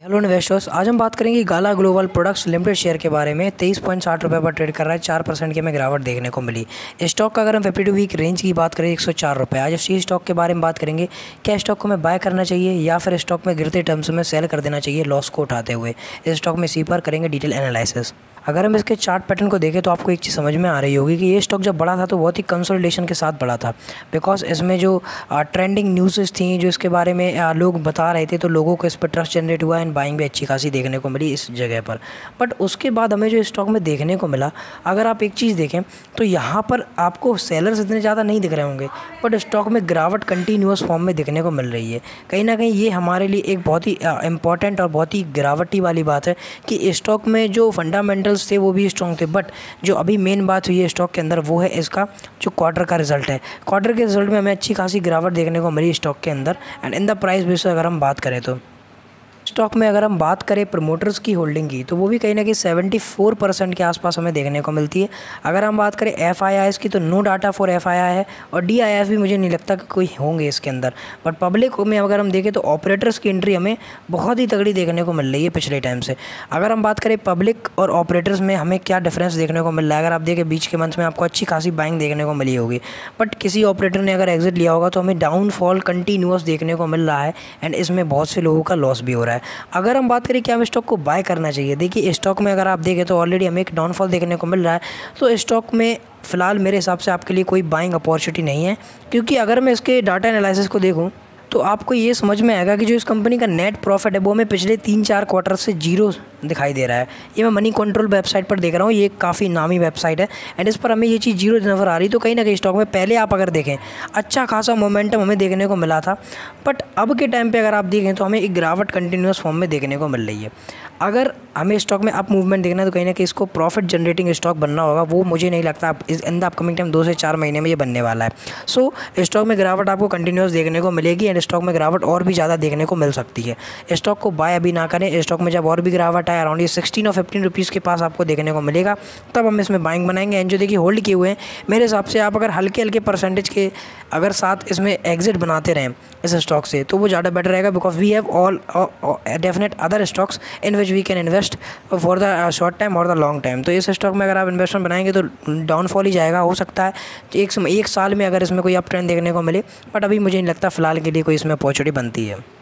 Hello investors, आज हम बात करेंगे Gala Global Products Limited share के बारे में। 23.60 रुपये पर ट्रेड कर रहा है। 4% की हमें गिरावट देखने को मिली। स्टॉक का अगर हम 52 वीक रेंज की बात करें 104 रुपये। आज इसी स्टॉक के बारे में बात करेंगे, क्या स्टॉक को हमें बाय करना चाहिए या फिर स्टॉक में गिरते टर्म्स में सेल कर देना चाहिए लॉस को उठाते हुए। इस स्टॉक में इसी पर करेंगे डिटेल एनालिसिस। अगर हम इसके चार्ट पैटर्न को देखें तो आपको एक चीज़ समझ में आ रही होगी कि ये स्टॉक जब बढ़ा था तो बहुत ही कंसोलिडेशन के साथ बढ़ा था, बिकॉज इसमें जो ट्रेंडिंग न्यूज़ थी जो इसके बारे में लोग बता रहे थे, तो लोगों को इस पर ट्रस्ट जनरेट हुआ एंड बाइंग भी अच्छी खासी देखने को मिली इस जगह पर। बट उसके बाद हमें जो स्टॉक में देखने को मिला, अगर आप एक चीज़ देखें तो यहाँ पर आपको सेलर्स इतने ज़्यादा नहीं दिख रहे होंगे, बट स्टॉक में गिरावट कंटिन्यूअस फॉर्म में दिखने को मिल रही है। कहीं ना कहीं ये हमारे लिए एक बहुत ही इंपॉर्टेंट और बहुत ही गिरावटी वाली बात है कि स्टॉक में जो फंडामेंटल थे वो भी स्ट्रॉन्ग थे, बट जो अभी मेन बात हुई है स्टॉक के अंदर वो है इसका जो क्वार्टर का रिजल्ट है। क्वार्टर के रिजल्ट में हमें अच्छी खासी गिरावट देखने को मिली स्टॉक के अंदर। And in the price base अगर हम बात करें तो स्टॉक में अगर हम बात करें प्रमोटर्स की होल्डिंग की, तो वो भी कहीं ना कहीं 74% के आसपास हमें देखने को मिलती है। अगर हम बात करें FIIs की, तो नो डाटा फॉर FII है, और DIIs भी मुझे नहीं लगता कि कोई होंगे इसके अंदर। बट पब्लिक में अगर हम देखें तो ऑपरेटर्स की एंट्री हमें बहुत ही तगड़ी देखने को मिल रही है पिछले टाइम से। अगर हम बात करें पब्लिक और ऑपरेटर्स में हमें क्या डिफरेंस देखने को मिल रहा है, अगर आप देखें बीच के मंथ में आपको अच्छी खासी बाइंग देखने को मिली होगी, बट किसी ऑपरेटर ने अगर एग्जिट लिया होगा तो हमें डाउनफॉल कंटिन्यूअस देखने को मिल रहा है एंड इसमें बहुत से लोगों का लॉस भी हो रहा है। अगर हम बात करें कि हमें स्टॉक को बाय करना चाहिए, देखिए स्टॉक में अगर आप देखें तो ऑलरेडी हमें एक डाउनफॉल देखने को मिल रहा है, तो स्टॉक में फ़िलहाल मेरे हिसाब से आपके लिए कोई बाइंग अपॉर्चुनिटी नहीं है। क्योंकि अगर मैं इसके डाटा एनालिसिस को देखूं तो आपको ये समझ में आएगा कि जो इस कंपनी का नेट प्रॉफिट है वो हमें पिछले 3-4 क्वार्टर से जीरो दिखाई दे रहा है। ये मैं मनी कंट्रोल वेबसाइट पर देख रहा हूँ, ये काफ़ी नामी वेबसाइट है एंड इस पर हमें ये चीज़ जीरो नज़र आ रही। तो कहीं ना कहीं स्टॉक में पहले आप अगर देखें अच्छा खासा मोमेंटम हमें देखने को मिला था, बट अब के टाइम पे अगर आप देखें तो हमें एक गिरावट कंटिन्यूस फॉर्म में देखने को मिल रही है। अगर हमें स्टॉक में अप मूवमेंट देखना है तो कहीं ना कहीं इसको प्रॉफिट जनरेटिंग स्टॉक बनना होगा, वो मुझे नहीं लगता इन द अपकमिंग टाइम 2 से 4 महीने में ये बनने वाला है। सो स्टॉक में गिरावट आपको कंटिन्यूस देखने को मिलेगी एंड स्टॉक में गिरावट और भी ज़्यादा देखने को मिल सकती है। स्टॉक को बाय अभी ना करें। स्टॉक में जब और भी गिरावट आए अराउंड ये 16 और 15 रुपीज़ के पास आपको देखने को मिलेगा, तब हम इसमें बाइंग बनाएंगे। एंड जो देखिए होल्ड किए हुए हैं, मेरे हिसाब से आप अगर हल्के हल्के परसेंटेज के अगर साथ इसमें एग्जिट बनाते रहें इस स्टॉक से तो वो ज़्यादा बेटर रहेगा, because we have all definite other stocks in which we can invest for the short time और द लॉन्ग टाइम। तो इस स्टॉक में अगर आप इन्वेस्टमेंट बनाएंगे तो डाउनफॉल ही जाएगा। हो सकता है एक साल में अगर इसमें कोई अप ट्रेंड देखने को मिले, बट अभी मुझे नहीं लगता फ़िलहाल के लिए कोई इसमें अपॉर्चुनिटी बनती है।